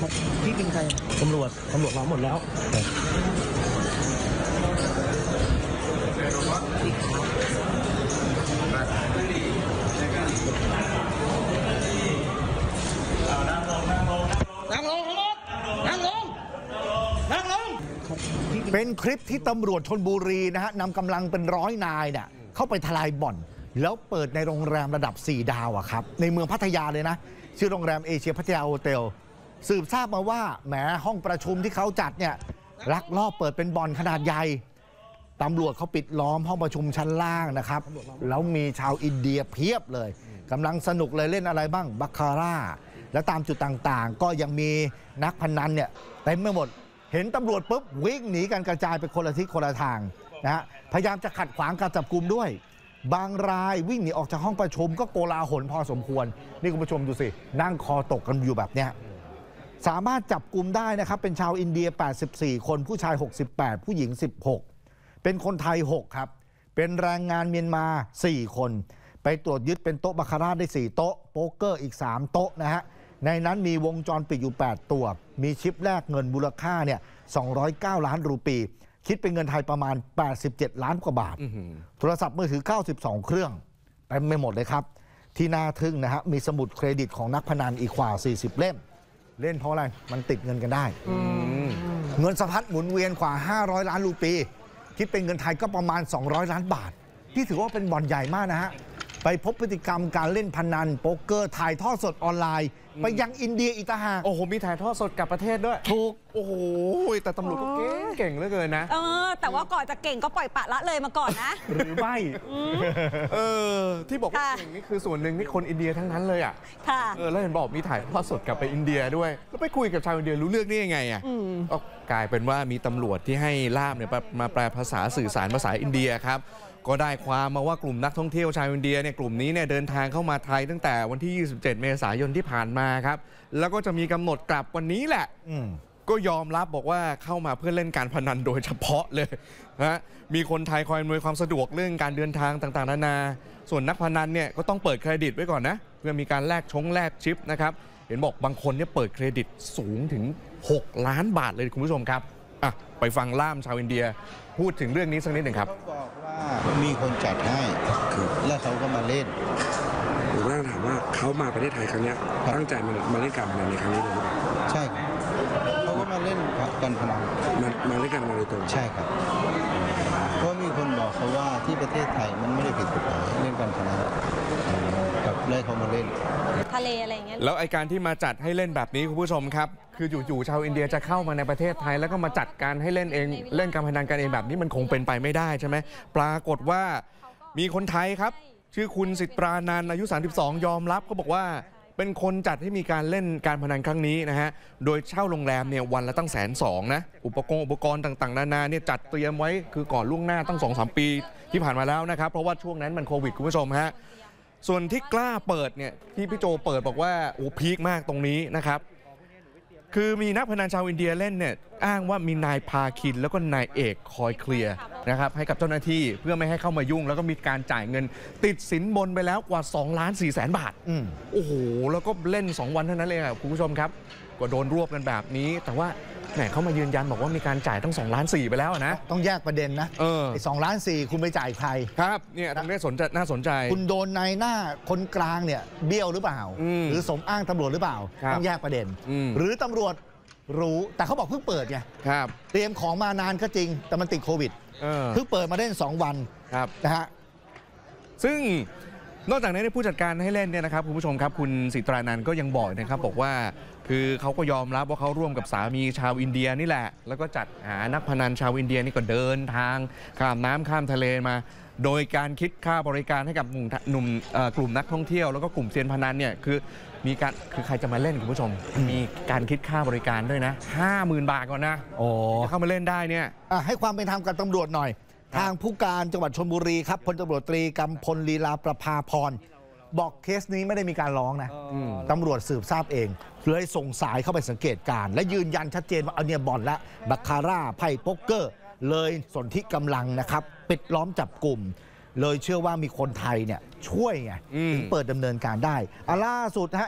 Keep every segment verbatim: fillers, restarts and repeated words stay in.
พี่เป็นใครตำรวจตำรวจมาหมดแล้วนั่งลงนั่งลงนั่งลงเป็นคลิปที่ตำรวจชลบุรีนะฮะนำกำลังเป็นร้อยนายเนี่ยเข้าไปทลายบ่อนแล้วเปิดในโรงแรมระดับสี่ดาวอะครับในเมืองพัทยาเลยนะชื่อโรงแรมเอเชียพัทยาโฮเทลสืบทราบมาว่าแหมห้องประชุมที่เขาจัดเนี่ยลักลอบเปิดเป็นบ่อนขนาดใหญ่ตำรวจเขาปิดล้อมห้องประชุมชั้นล่างนะครับแล้วมีชาวอินเดียเพียบเลยกำลังสนุกเลยเล่นอะไรบ้างบัคคาร่าและตามจุดต่างๆก็ยังมีนักพนันเนี่ยเต็มไปหมดเห็นตำรวจปุ๊บวิ่งหนีกันกระจายไปคนละทิศคนละทางนะฮะพยายามจะขัดขวางการจับกุมด้วยบางรายวิ่งหนีออกจากห้องประชุมก็โกลาหลพอสมควรนี่คุณผู้ชมดูสินั่งคอตกกันอยู่แบบเนี้ยสามารถจับกุมได้นะครับเป็นชาวอินเดียแปดสิบสี่คนผู้ชายหกสิบแปดผู้หญิงสิบหกเป็นคนไทยหกครับเป็นแรงงานเมียนมาสี่คนไปตรวจยึดเป็นโต๊ะบาคาร่าได้สี่โต๊ะโป๊กเกอร์อีกสามโต๊ะนะฮะในนั้นมีวงจรปิดอยู่แปดตัวมีชิปแลกเงินมูลค่าเนี่ยสองร้อยเก้าล้านรูปีคิดเป็นเงินไทยประมาณแปดสิบเจ็ดล้านกว่าบาทโทรศัพท์มือถือเก้าสิบสองเครื่องเต็มไปหมดเลยครับที่น่าทึ่งนะฮะมีสมุดเครดิตของนักพนันอีกกว่าสี่สิบเล่มเล่นเพราะอะไรมันติดเงินกันได้เงินสะพัดหมุนเวียนกว่าห้าร้อยล้านรูปีคิดเป็นเงินไทยก็ประมาณสองร้อยล้านบาทที่ถือว่าเป็นบ่อนใหญ่มากนะฮะไปพบพฤติกรรมการเล่นพนันโป๊กเกอร์ถ่ายทอดสดออนไลน์ไปยังอินเดียอีกต่างหากโอ้โหมีถ่ายทอดสดกับประเทศด้วยถูกโอ้โหแต่ตำรวจก็เก่งเก่งเหลือเกินนะเออแต่ว่าก่อนจะเก่งก็ปล่อยปละละเลยมาก่อนนะหรือไม่เออที่บอกว่าเก่งนี่คือส่วนหนึ่งที่คนอินเดียทั้งนั้นเลยอ่ะค่ะเออแล้วเห็นบอกมีถ่ายทอดสดกลับไปอินเดียด้วยแล้วไปคุยกับชาวอินเดียรู้เรื่องได้ยังไงอ่ะก็กลายเป็นว่ามีตำรวจที่ให้ล่ามเนี่ยมาแปลภาษาสื่อสารภาษาอินเดียครับก็ได้ความมาว่ากลุ่มนักท่องเที่ยวชาวอินเดียเนี่ยกลุ่มนี้เนี่ยเดินทางเข้ามาไทยตั้งแต่วันที่ยี่สิบเจ็ดเมษายนที่ผ่านมาครับแล้วก็จะมีกำหนดกลับวันนี้แหละก็ยอมรับบอกว่าเข้ามาเพื่อเล่นการพนันโดยเฉพาะเลยนะมีคนไทยคอยอำนวยความสะดวกเรื่องการเดินทางต่างๆนานาส่วนนักพนันเนี่ยก็ต้องเปิดเครดิตไว้ก่อนนะเพื่อมีการแลกชงแลกชิปนะครับเห็นบอกบางคนเนี่ยเปิดเครดิตสูงถึงหกล้านบาทเลยคุณผู้ชมครับอ่ะไปฟังล่ามชาวอินเดียพูดถึงเรื่องนี้สักนิดหนึ่งครับบอกว่ามีคนจัดให้แล้วเขาก็มาเล่นผมก็ถามว่าเขามาประเทศไทยครั้งนี้ตั้งใจมามาเล่นการพนันในครั้งนี้เลยหรือเปล่าใช่ครับเขาก็มาเล่นการพนันมามาเล่นการพนันโดยตรงใช่ครับเพราะมีคนบอกเขาว่าที่ประเทศไทยมันไม่ได้ผิดกฎหมายเล่นการพนันกับเลยเขามาเล่นทะเลอะไรอย่างเงี้ยแล้วไอการที่มาจัดให้เล่นแบบนี้คุณผู้ชมครับคืออยู่ๆชาวอินเดียจะเข้ามาในประเทศไทยแล้วก็มาจัดการให้เล่นเองเล่นการพนันกันเองแบบนี้มันคงเป็นไปไม่ได้ใช่ไหมปรากฏว่ามีคนไทยครับชื่อคุณสิตรานันท์อายุสามสิบสองยอมรับเขาบอกว่าเป็นคนจัดให้มีการเล่นการพนันครั้งนี้นะฮะโดยเช่าโรงแรมเนี่ยวันละตั้งแสนสองนะอุปกรณ์อุปกรณ์ต่างๆนานาเนี่ยจัดเตรียมไว้คือก่อนล่วงหน้าตั้ง สองถึงสาม ปีที่ผ่านมาแล้วนะครับเพราะว่าช่วงนั้นมันโควิดคุณผู้ชมฮะส่วนที่กล้าเปิดเนี่ยที่พี่โจเปิดบอกว่าโอ้พีคมากตรงนี้นะครับคือมีนักพนันชาวอินเดียเล่นเนี่ยอ้างว่ามีนายพาคินแล้วก็นายเอกคอยเคลียร์นะครับให้กับเจ้าหน้าที่เพื่อไม่ให้เข้ามายุ่งแล้วก็มีการจ่ายเงินติดสินบนไปแล้วกว่าสองล้านสี่แสนบาทโอ้โหแล้วก็เล่นสองวันเท่านั้นเลยครับคุณผู้ชมครับก็โดนรวบกันแบบนี้แต่ว่าแหมเขามายืนยันบอกว่ามีการจ่ายตั้งสองล้านสี่ไปแล้วนะต้องแยกประเด็นนะเออสองล้านสี่คุณไปจ่ายใครครับเนี่ยตรงนี้สนใจน่าสนใจคุณโดนนายหน้าคนกลางเนี่ยเบี้ยวหรือเปล่าหรือสมอ้างตำรวจหรือเปล่าต้องแยกประเด็นหรือตำรวจรู้แต่เขาบอกเพิ่งเปิดไงครับเตรียมของมานานก็จริงแต่มันติดโควิดเพิ่งเปิดมาได้สองวันครับนะฮะซึ่งนอกจากนี้ผู้จัดการให้เล่นเนี่ยนะครับคุณผู้ชมครับคุณสิตรานันท์ก็ยังบอกนะครับบอกว่าคือเขาก็ยอมรับว่าเขาร่วมกับสามีชาวอินเดียนี่แหละแล้วก็จัดหานักพนันชาวอินเดียนี่ก็เดินทางข้ามน้ำข้ามทะเลมาโดยการคิดค่าบริการให้กับหนุ่มกลุ่มนักท่องเที่ยวแล้วก็กลุ่มเซียนพนันเนี่ยคือมีการคือใครจะมาเล่นคุณผู้ชมมีการคิดค่าบริการด้วยนะห้าหมื่นบาทก่อนนะโอ้เข้ามาเล่นได้เนี่ยให้ความเป็นธรรมกับตำรวจหน่อยทางผู้การจังหวัดชลบุรีครับพลตำรวจตรีกำพลลีลาประภาพรบอกเคสนี้ไม่ได้มีการร้องนะตำรวจสืบทราบเองเลยส่งสายเข้าไปสังเกตการและยืนยันชัดเจนว่าเอาเนี่ยบ่อนละบัคคาร่าไพ่โป๊กเกอร์เลยสนธิกำลังนะครับปิดล้อมจับกลุ่มเลยเชื่อว่ามีคนไทยเนี่ยช่วยไงถึงเปิดดำเนินการได้ล่าสุดฮะ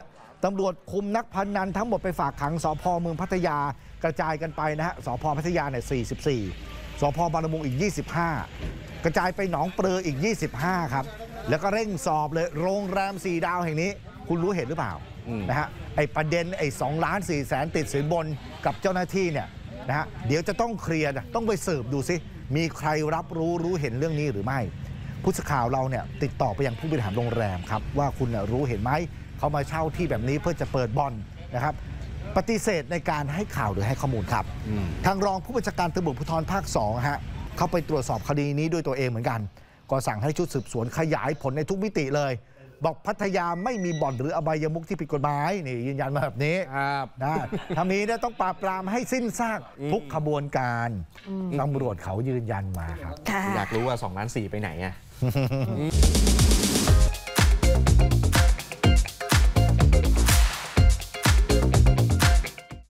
ตำรวจคุมนักพนันทั้งหมดไปฝากขังสพเมืองพัทยากระจายกันไปนะฮะสพพัทยาเนี่ยสี่สิบสี่สพบางละมุงอีกยี่สิบห้ากระจายไปหนองปลืออีกยี่สิบห้าครับแล้วก็เร่งสอบเลยโรงแรมสี่ดาวแห่งนี้คุณรู้เห็นหรือเปล่านะฮะไอ้ประเด็นไอ้สองล้านสี่แสนติดสินบนกับเจ้าหน้าที่เนี่ยนะฮะเดี๋ยวจะต้องเคลียร์ต้องไปสืบดูซิมีใครรับรู้รู้เห็นเรื่องนี้หรือไม่ผู้สื่อข่าวเราเนี่ยติดต่อไปยังผู้บริหารโรงแรมครับว่าคุณรู้เห็นไหมเขามาเช่าที่แบบนี้เพื่อจะเปิดบ่อนนะครับปฏิเสธในการให้ข่าวหรือให้ข้อมูลครับทางรองผู้บัญชาการตำรวจภูธรภาคสองฮะเข้าไปตรวจสอบคดีนี้ด้วยตัวเองเหมือนกันก็สั่งให้ชุดสืบสวนขยายผลในทุกมิติเลยบอกพัทยาไม่มีบ่อนหรืออบายมุขที่ผิดกฎหมายนี่ยืนยันมาแบบนี้นะถ้ามีเนี่ยต้องปราบปรามให้สิ้นซากทุกขบวนการตำรวจเขายืนยันมาครับอยากรู้ว่าสองล้านสี่ไปไหนไง